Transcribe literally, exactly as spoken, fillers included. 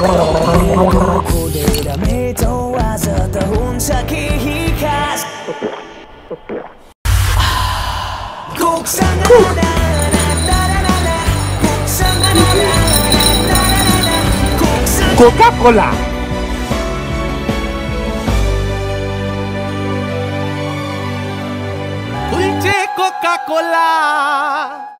खोलेर मेटौँ आज त हुन्छ केही खास Coca-Cola. Dulce Coca-Cola.